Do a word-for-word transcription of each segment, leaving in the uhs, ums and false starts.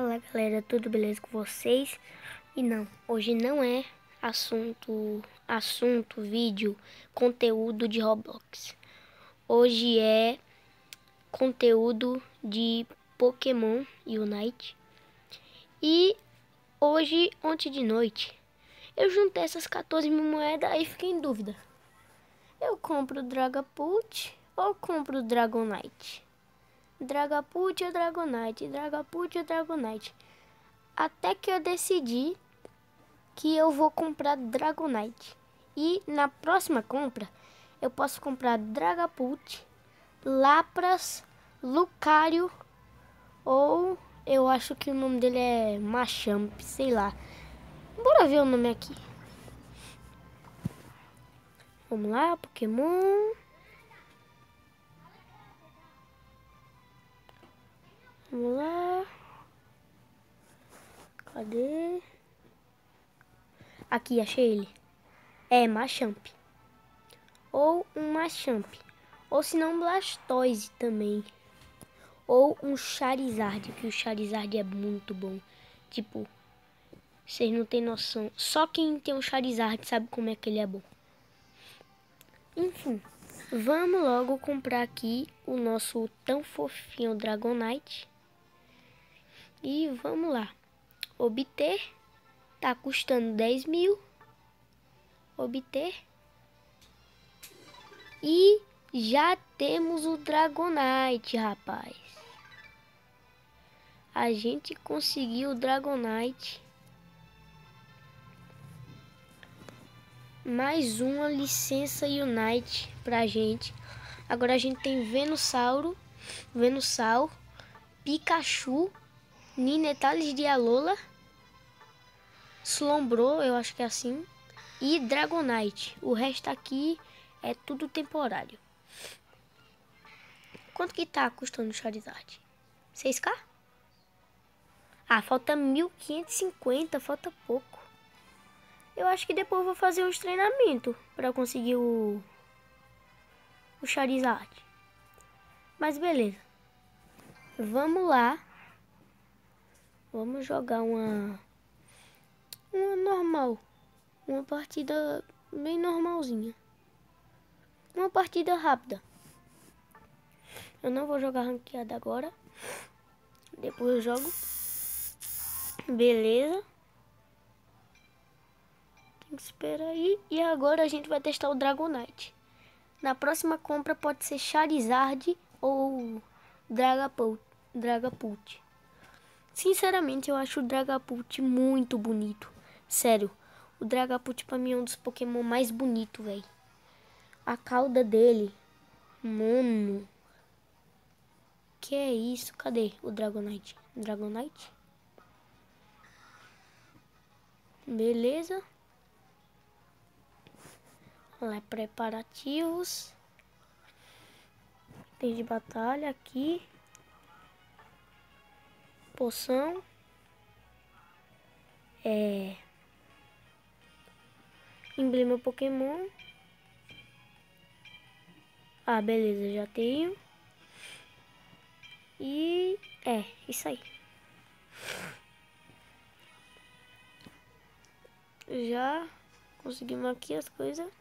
Fala galera, tudo beleza com vocês? E não, hoje não é assunto, assunto, vídeo, conteúdo de Roblox. Hoje é conteúdo de Pokémon Unite. E hoje, ontem de noite, eu juntei essas quatorze mil moedas e fiquei em dúvida. Eu compro o Dragapult ou compro o Dragonite? Dragapult ou Dragonite? Dragapult ou Dragonite? Até que eu decidi que eu vou comprar Dragonite. E na próxima compra, eu posso comprar Dragapult, Lapras, Lucario, ou eu acho que o nome dele é Machamp, sei lá. Bora ver o nome aqui. Vamos lá, Pokémon. Vamos lá. Cadê? Aqui, achei ele. É Machamp. Ou um Machamp. Ou se não, Blastoise também. Ou um Charizard, que o Charizard é muito bom. Tipo, vocês não tem noção. Só quem tem um Charizard sabe como é que ele é bom. Enfim, vamos logo comprar aqui o nosso tão fofinho Dragonite. E vamos lá. Obter. Tá custando dez mil. Obter. E já temos o Dragonite, rapaz. A gente conseguiu o Dragonite. Mais uma licença Unite pra gente. Agora a gente tem Venusauro, Venusaur, Pikachu, Ninetales de Alola, Slombro, eu acho que é assim, e Dragonite. O resto aqui é tudo temporário. Quanto que tá custando o Charizard? seis K? Ah, falta mil quinhentos e cinquenta, falta pouco. Eu acho que depois eu vou fazer uns treinamentos para conseguir o, o Charizard. Mas beleza. Vamos lá. Vamos jogar uma, uma normal. Uma partida bem normalzinha. Uma partida rápida. Eu não vou jogar ranqueada agora. Depois eu jogo. Beleza. Tem que esperar aí. E agora a gente vai testar o Dragonite. Na próxima compra pode ser Charizard ou Dragapult. Dragapult. Sinceramente, eu acho o Dragapult muito bonito. Sério, o Dragapult pra mim é um dos Pokémon mais bonitos, velho. A cauda dele, mano. Que é isso? Cadê o Dragonite? Dragonite? Beleza. Olha lá, preparativos. Tem de batalha aqui. Poção. É. Emblema Pokémon. Ah, beleza, já tenho. E é, isso aí. Já conseguimos aqui as coisas.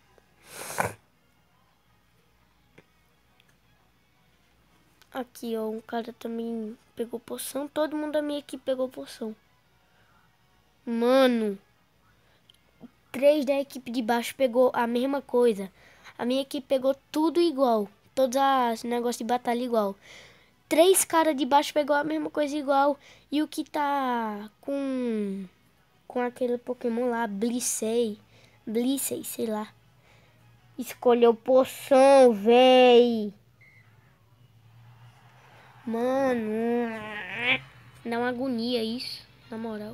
Aqui, ó, um cara também pegou poção. Todo mundo da minha equipe pegou poção. Mano, três da equipe de baixo pegou a mesma coisa. A minha equipe pegou tudo igual. Todos os negócios de batalha igual. Três caras de baixo pegou a mesma coisa igual. E o que tá com com aquele Pokémon lá, Blissey, Blissey, sei lá. Escolheu poção, véi. Mano, dá uma agonia isso, na moral.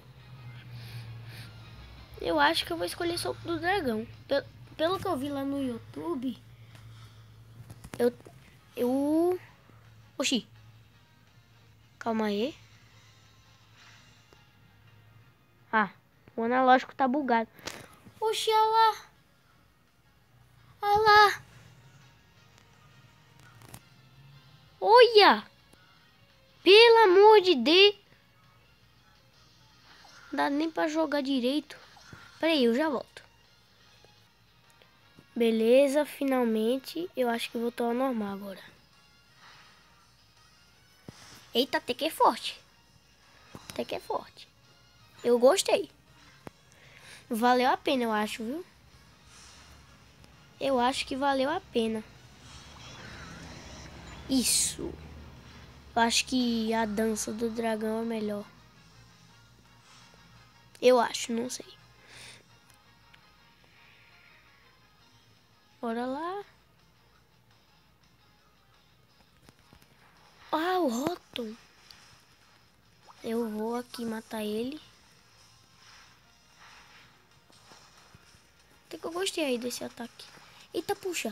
Eu acho que eu vou escolher Soco do Dragão. Pelo, pelo que eu vi lá no YouTube, eu... eu... Oxi. Calma aí. Ah, o analógico tá bugado. Oxi, olha lá. Olha lá. Olha. Pelo amor de Deus. Não dá nem pra jogar direito. Pera aí, eu já volto. Beleza, finalmente. Eu acho que voltou ao normal agora. Eita, até que é forte. Até que é forte. Eu gostei. Valeu a pena, eu acho, viu? Eu acho que valeu a pena. Isso. Eu acho que a dança do dragão é melhor. Eu acho, não sei. Bora lá. Ah, o Rotom. Eu vou aqui matar ele. Até que eu gostei aí desse ataque. Eita, puxa.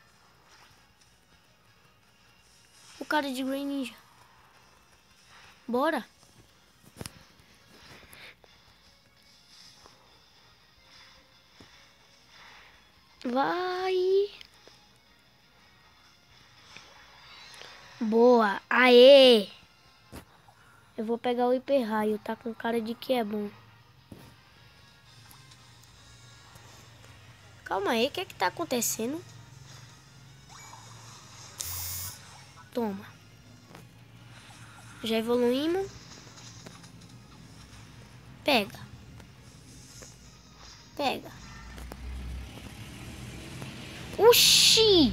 O cara de Green Ninja. Bora. Vai. Boa. Aê. Eu vou pegar o hiper raio. Tá com cara de que é bom. Calma aí. O que é que tá acontecendo? Toma. Já evoluímos. Pega. Pega. Oxi!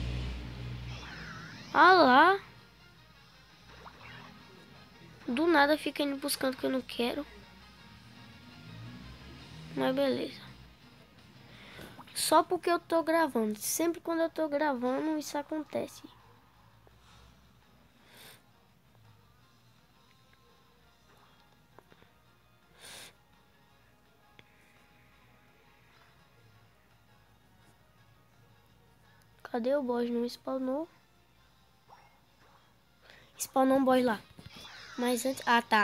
Ah lá. Do nada fica indo buscando que eu não quero. Mas beleza. Só porque eu tô gravando. Sempre quando eu tô gravando isso acontece. Cadê o boss? Não spawnou. Spawnou um boss lá. Mas antes... Ah, tá.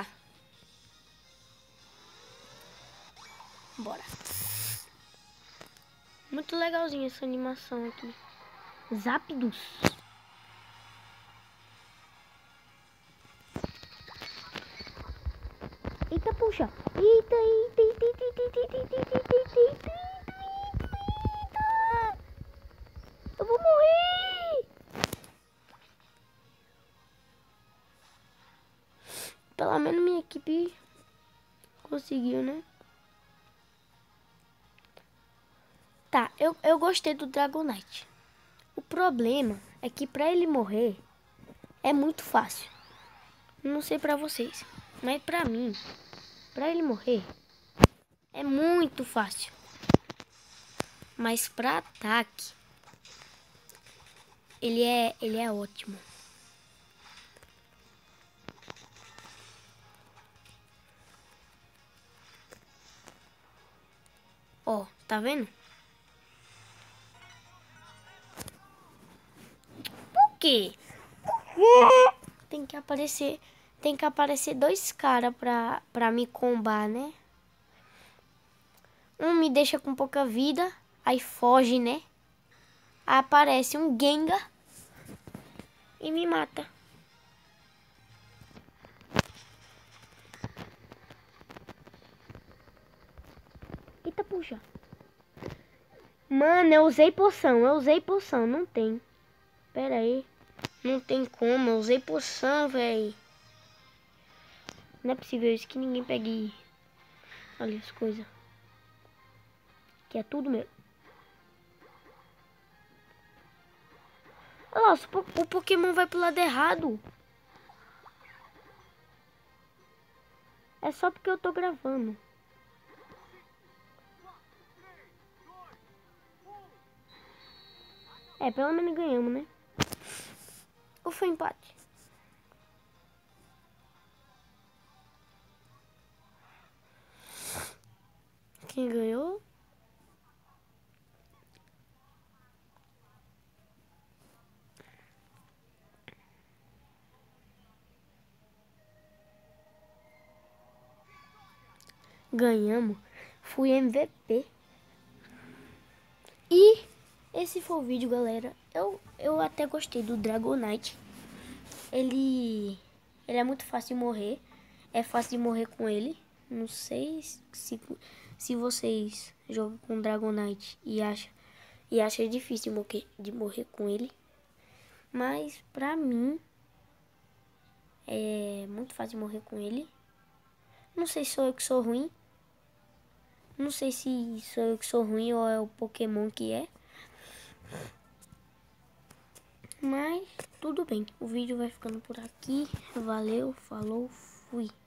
Bora. Muito legalzinha essa animação aqui. Zapdos. Eita, puxa. Eita, eita, eita, eita, eita, eita, eita, eita, eita, eita, eita. Eu vou morrer. Pelo menos minha equipe conseguiu, né? Tá, eu, eu gostei do Dragonite. O problema é que pra ele morrer é muito fácil. Não sei pra vocês, mas pra mim, pra ele morrer é muito fácil. Mas pra ataque, ele é, ele é ótimo. Ó, tá vendo? Por quê? Tem que aparecer, tem que aparecer dois caras pra, pra me combar, né? Um me deixa com pouca vida, aí foge, né? Aí aparece um Gengar e me mata. Eita, puxa. Mano, eu usei poção, eu usei poção, não tem. Pera aí. Não tem como, eu usei poção, velho. Não é possível isso que ninguém pegue. Olha as coisas. Que é tudo meu. Nossa, o Pokémon vai pro lado errado. É só porque eu tô gravando. É, pelo menos ganhamos, né? Ou foi empate? Quem ganhou? Ganhamos. Fui M V P. E esse foi o vídeo, galera. Eu, eu até gostei do Dragonite. Ele, ele é muito fácil de morrer. É fácil de morrer com ele. Não sei se, se vocês jogam com Dragonite e acham, e acham difícil de morrer, de morrer com ele. Mas pra mim é muito fácil de morrer com ele. Não sei se sou eu que sou ruim. Não sei se sou eu que sou ruim ou é o Pokémon que é. Mas tudo bem. O vídeo vai ficando por aqui. Valeu, falou, fui.